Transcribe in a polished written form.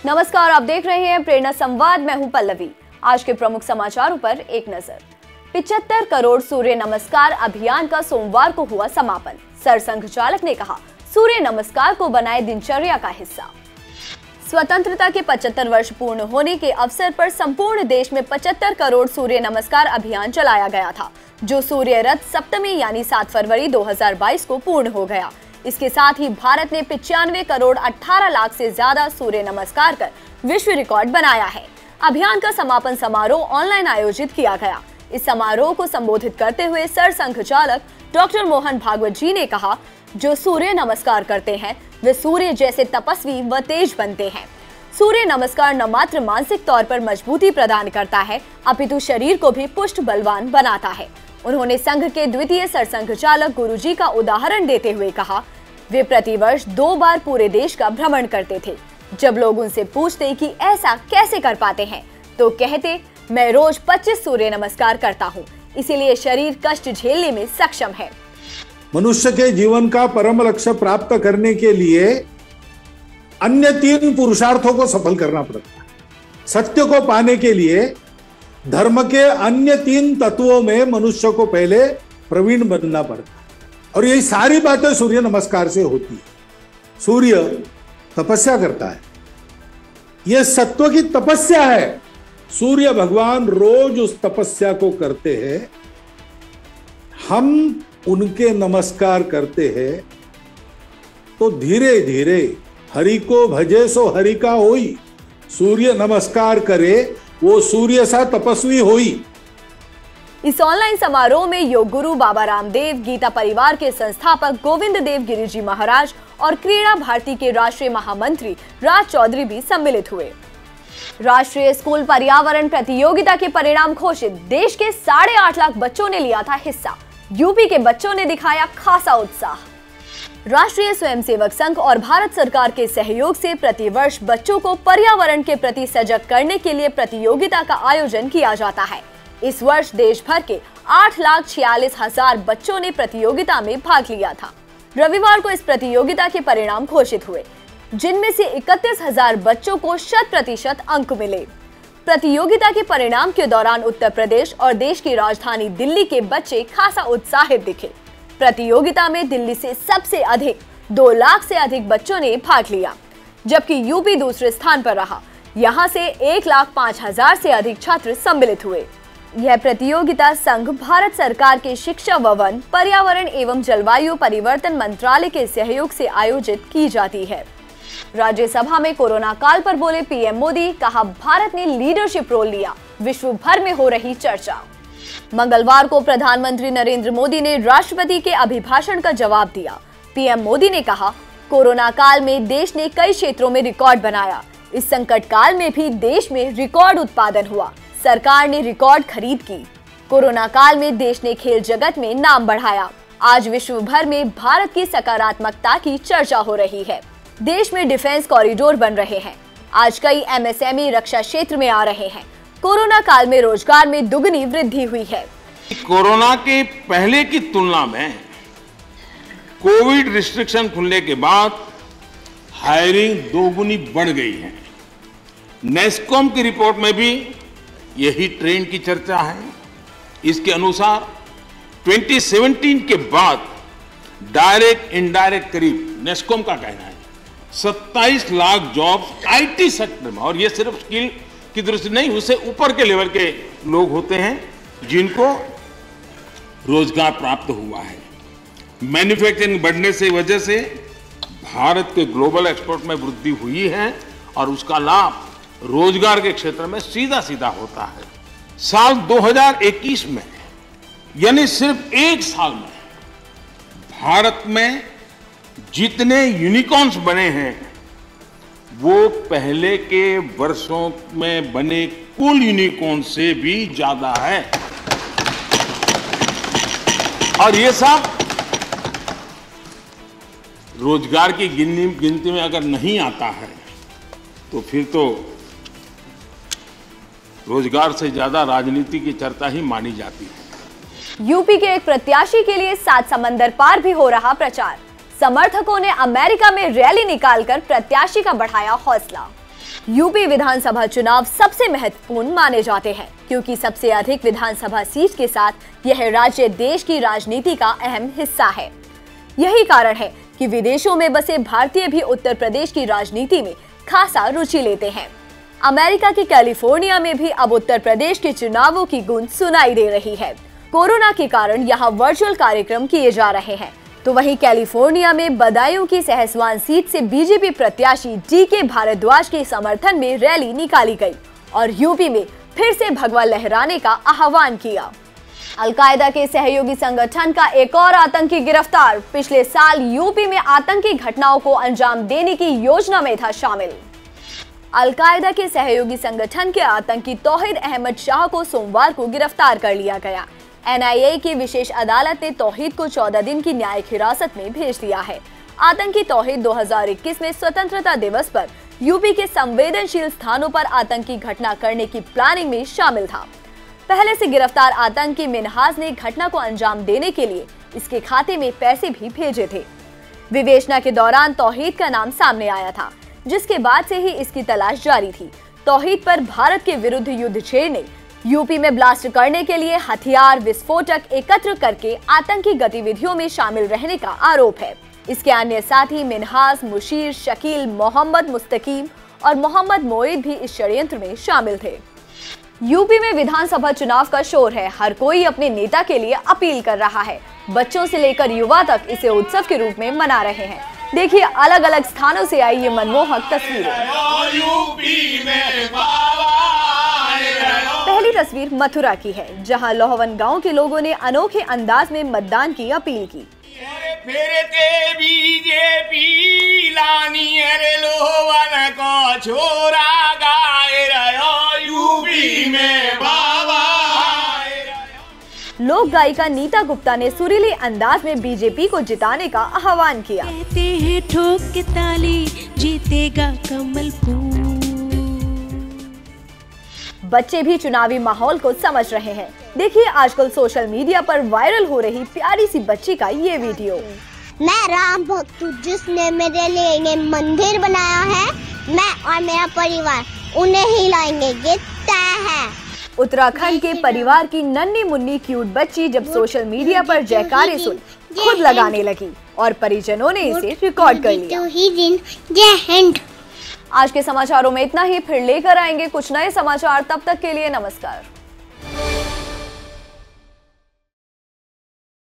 नमस्कार, आप देख रहे हैं प्रेरणा संवाद। मैं हूं पल्लवी। आज के प्रमुख समाचारों पर एक नजर। 75 करोड़ सूर्य नमस्कार अभियान का सोमवार को हुआ समापन। सरसंघ चालक ने कहा, सूर्य नमस्कार को बनाए दिनचर्या का हिस्सा। स्वतंत्रता के 75 वर्ष पूर्ण होने के अवसर पर संपूर्ण देश में 75 करोड़ सूर्य नमस्कार अभियान चलाया गया था, जो सूर्य रथ सप्तमी यानी 7 फरवरी 2022 को पूर्ण हो गया। इसके साथ ही भारत ने 95 करोड़ 18 लाख से ज्यादा सूर्य नमस्कार कर विश्व रिकॉर्ड बनाया है। अभियान का समापन समारोह ऑनलाइन आयोजित किया गया। इस समारोह को संबोधित करते हुए सरसंघ चालक डॉक्टर मोहन भागवत जी ने कहा, जो सूर्य नमस्कार करते हैं वे सूर्य जैसे तपस्वी व तेज बनते हैं। सूर्य नमस्कार न मात्र मानसिक तौर पर मजबूती प्रदान करता है, अपितु शरीर को भी पुष्ट बलवान बनाता है। उन्होंने संघ के द्वितीय सरसंघ चालक गुरुजी का उदाहरण देते हुए कहा, वे प्रतिवर्ष 2 बार पूरे देश का भ्रमण करते थे। जब लोग उनसे पूछते कि ऐसा कैसे कर पाते हैं, तो कहते, मैं रोज 25 सूर्य नमस्कार करता हूँ, इसीलिए शरीर कष्ट झेलने में सक्षम है। मनुष्य के जीवन का परम लक्ष्य प्राप्त करने के लिए अन्य 3 पुरुषार्थों को सफल करना पड़ता है। सत्य को पाने के लिए धर्म के अन्य 3 तत्वों में मनुष्य को पहले प्रवीण बनना पड़ता है, और यही सारी बातें सूर्य नमस्कार से होती है। सूर्य तपस्या करता है, यह सत्व की तपस्या है। सूर्य भगवान रोज उस तपस्या को करते हैं, हम उनके नमस्कार करते हैं, तो धीरे धीरे हरि को भजे सो हरि का होई। सूर्य नमस्कार करे वो सूर्य सा तपस्वी होई। इस ऑनलाइन समारोह में योग गुरु बाबा रामदेव, गीता परिवार के संस्थापक गोविंद देव गिरिजी महाराज और क्रीड़ा भारती के राष्ट्रीय महामंत्री राज चौधरी भी सम्मिलित हुए। राष्ट्रीय स्कूल पर्यावरण प्रतियोगिता के परिणाम घोषित। देश के 8.5 लाख बच्चों ने लिया था हिस्सा। यूपी के बच्चों ने दिखाया खासा उत्साह। राष्ट्रीय स्वयंसेवक संघ और भारत सरकार के सहयोग से प्रतिवर्ष बच्चों को पर्यावरण के प्रति सजग करने के लिए प्रतियोगिता का आयोजन किया जाता है। इस वर्ष देश भर के 8,46,000 बच्चों ने प्रतियोगिता में भाग लिया था। रविवार को इस प्रतियोगिता के परिणाम घोषित हुए, जिनमें से 31,000 बच्चों को 100% अंक मिले। प्रतियोगिता के परिणाम के दौरान उत्तर प्रदेश और देश की राजधानी दिल्ली के बच्चे खासा उत्साहित दिखे। प्रतियोगिता में दिल्ली से सबसे अधिक 2 लाख से अधिक बच्चों ने भाग लिया, जबकि यूपी दूसरे स्थान पर रहा। यहां से 1,05,000 से अधिक छात्र सम्मिलित हुए। यह प्रतियोगिता संघ, भारत सरकार के शिक्षा व वन, पर्यावरण एवं जलवायु परिवर्तन मंत्रालय के सहयोग से आयोजित की जाती है। राज्यसभा में कोरोना काल पर बोले पीएम मोदी, कहा, भारत ने लीडरशिप रोल लिया, विश्व भर में हो रही चर्चा। मंगलवार को प्रधानमंत्री नरेंद्र मोदी ने राष्ट्रपति के अभिभाषण का जवाब दिया। पीएम मोदी ने कहा, कोरोना काल में देश ने कई क्षेत्रों में रिकॉर्ड बनाया। इस संकट काल में भी देश में रिकॉर्ड उत्पादन हुआ। सरकार ने रिकॉर्ड खरीद की। कोरोना काल में देश ने खेल जगत में नाम बढ़ाया। आज विश्व भर में भारत की सकारात्मकता की चर्चा हो रही है। देश में डिफेंस कॉरिडोर बन रहे हैं। आज कई एमएसएमई रक्षा क्षेत्र में आ रहे हैं। कोरोना काल में रोजगार में दुगनी वृद्धि हुई है। कोरोना के पहले की तुलना में कोविड रिस्ट्रिक्शन खुलने के बाद हायरिंग दोगुनी बढ़ गई है। नेस्कॉम की रिपोर्ट में भी यही ट्रेंड की चर्चा है। इसके अनुसार 2017 के बाद डायरेक्ट इनडायरेक्ट करीब, नेस्कॉम का कहना है, 27 लाख जॉब्स आईटी सेक्टर में, और ये सिर्फ स्किल की दृष्टि नहीं, उससे ऊपर के लेवल के लोग होते हैं जिनको रोजगार प्राप्त हुआ है। मैन्युफैक्चरिंग बढ़ने से वजह से भारत के ग्लोबल एक्सपोर्ट में वृद्धि हुई है, और उसका लाभ रोजगार के क्षेत्र में सीधा सीधा होता है। साल 2021 में, यानी सिर्फ 1 साल में, भारत में जितने यूनिकॉर्न्स बने हैं वो पहले के वर्षों में बने कुल यूनिकॉर्न से भी ज्यादा है। और ये सब रोजगार की गिनती में अगर नहीं आता है तो फिर तो रोजगार से ज्यादा राजनीति की चर्चा ही मानी जाती है। यूपी के एक प्रत्याशी के लिए 7 समंदर पार भी हो रहा प्रचार। समर्थकों ने अमेरिका में रैली निकालकर प्रत्याशी का बढ़ाया हौसला। यूपी विधानसभा चुनाव सबसे महत्वपूर्ण माने जाते हैं क्योंकि सबसे अधिक विधानसभा सीट के साथ यह राज्य देश की राजनीति का अहम हिस्सा है। यही कारण है कि विदेशों में बसे भारतीय भी उत्तर प्रदेश की राजनीति में खासा रुचि लेते हैं। अमेरिका की कैलिफोर्निया में भी अब उत्तर प्रदेश के चुनावों की गूंज सुनाई दे रही है। कोरोना के कारण यहाँ वर्चुअल कार्यक्रम किए जा रहे हैं, तो वहीं कैलिफोर्निया में बदायूं की सहसवान सीट से बीजेपी प्रत्याशी DK भारद्वाज के समर्थन में रैली निकाली गई और यूपी में फिर से भगवा लहराने का आह्वान किया। अलकायदा के सहयोगी संगठन का एक और आतंकी गिरफ्तार, पिछले साल यूपी में आतंकी घटनाओं को अंजाम देने की योजना में था शामिल। अलकायदा के सहयोगी संगठन के आतंकी तौहीद अहमद शाह को सोमवार को गिरफ्तार कर लिया गया। NIA की विशेष अदालत ने तौहीद को 14 दिन की न्यायिक हिरासत में भेज दिया है। आतंकी तौहीद 2021 में स्वतंत्रता दिवस पर यूपी के संवेदनशील स्थानों पर आतंकी घटना करने की प्लानिंग में शामिल था। पहले से गिरफ्तार आतंकी मिन्हाज ने घटना को अंजाम देने के लिए इसके खाते में पैसे भी भेजे थे। विवेचना के दौरान तौहीद का नाम सामने आया था, जिसके बाद से ही इसकी तलाश जारी थी। तौहीद पर भारत के विरुद्ध युद्ध छेड़ने, यूपी में ब्लास्ट करने के लिए हथियार विस्फोटक एकत्र करके आतंकी गतिविधियों में शामिल रहने का आरोप है। इसके अन्य साथी मिन्हाज, मुशीर, शकील, मोहम्मद मुस्तकीम और मोहम्मद मोईद भी इस षड्यंत्र में शामिल थे। यूपी में विधानसभा चुनाव का शोर है। हर कोई अपने नेता के लिए अपील कर रहा है। बच्चों से लेकर युवा तक इसे उत्सव के रूप में मना रहे हैं। देखिए अलग अलग स्थानों से आई ये मनमोहक तस्वीरें। पहली तस्वीर मथुरा की है, जहां लोहवन गांव के लोगों ने अनोखे अंदाज में मतदान की अपील की। लोक गायिका नीता गुप्ता ने सुरीले अंदाज में बीजेपी को जिताने का आह्वान किया। कहते हैं ठोक के ताली जीतेगा कमल फूल। बच्चे भी चुनावी माहौल को समझ रहे हैं। देखिए आजकल सोशल मीडिया पर वायरल हो रही प्यारी सी बच्ची का ये वीडियो। मैं राम भक्त हूँ, जिसने मेरे लिए मंदिर बनाया है। मैं और मेरा परिवार उन्हें ही लाएंगे, ये तय है। उत्तराखंड के परिवार की नन्ही मुन्नी क्यूट बच्ची जब सोशल मीडिया पर जयकारे सुन खुद लगाने लगी और परिजनों ने इसे रिकॉर्ड कर लिया। जय हिंद। आज के समाचारों में इतना ही, फिर लेकर आएंगे कुछ नए समाचार। तब तक के लिए नमस्कार।